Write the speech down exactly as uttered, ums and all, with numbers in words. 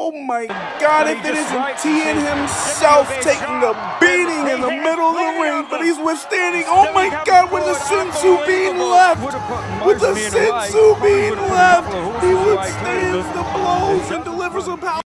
Oh my God, if it isn't Tien himself taking a beating in the middle of the ring, but he's withstanding. Oh my God, with the Senzu being left, with the Senzu being left, he withstands the blows and delivers a power.